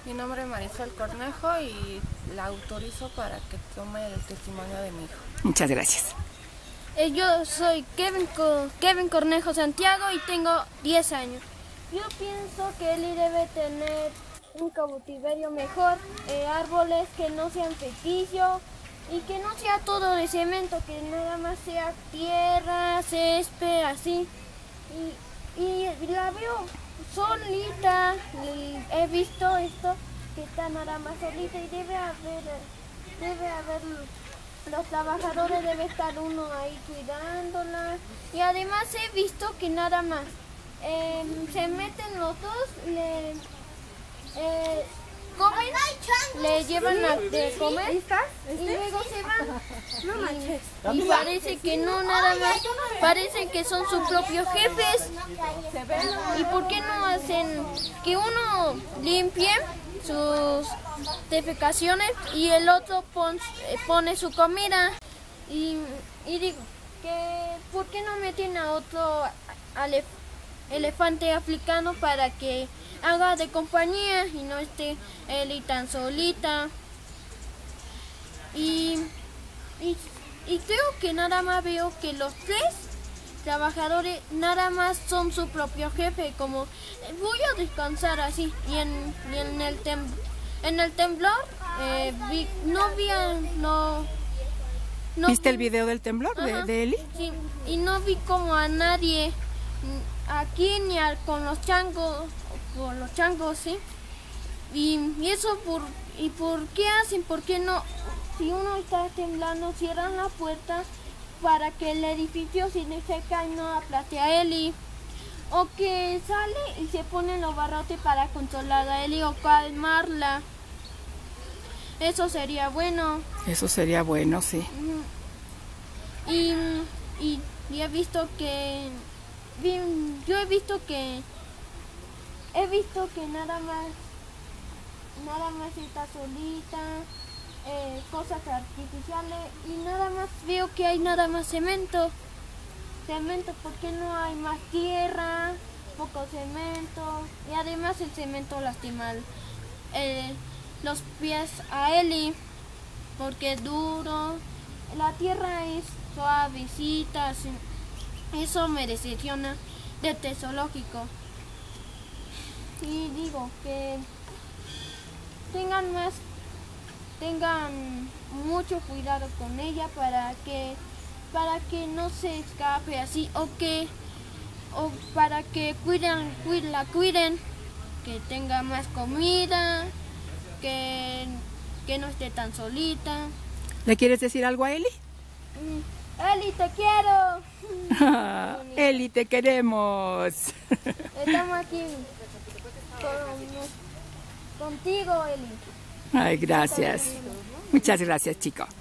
Mi nombre es Marisol Cornejo y la autorizo para que tome el testimonio de mi hijo. Muchas gracias. Yo soy Kevin Cornejo Santiago y tengo 10 años. Yo pienso que Eli debe tener un cautiverio mejor, árboles que no sean ficticios y que no sea todo de cemento, que nada más sea tierra, césped, así. Y la veo solita, he visto esto, que está nada más solita y debe haber los trabajadores, debe estar uno ahí cuidándola. Y además he visto que nada más se meten los dos, comen, le llevan de comer y luego se van. Y parece que no, nada más, parece que son sus propios jefes. ¿Y por qué no hacen que uno limpie sus defecaciones y el otro pone su comida? Y digo, que ¿por qué no meten a otro elefante africano para que haga de compañía y no esté Eli tan solita? Y creo que nada más veo que los tres trabajadores nada más son su propio jefe, como voy a descansar así. Y en el temblor no ¿Viste el video del temblor de Eli? Sí, y no vi como a nadie aquí ni con los changos, ¿sí? Y eso ¿por qué hacen? ¿Por qué no? Si uno está temblando, cierran la puerta para que el edificio se seca y no aplaste a Eli. O que sale y se pone los barrotes para consolar a Eli o calmarla. Eso sería bueno. Eso sería bueno, sí. Y he visto que... Yo he visto que nada más está solita, cosas artificiales, y nada más veo que hay nada más cemento, ¿por qué no hay más tierra? Poco cemento, y además el cemento lastima los pies a Eli porque es duro, la tierra es suavecita, eso me decepciona de zoológico. Y digo que tengan mucho cuidado con ella para que no se escape así, o para que la cuiden, que tenga más comida, que no esté tan solita. ¿Le quieres decir algo a Eli? Eli, te quiero. Eli, te queremos. Estamos aquí contigo, Eli. Ay, gracias. Muchas gracias, chico.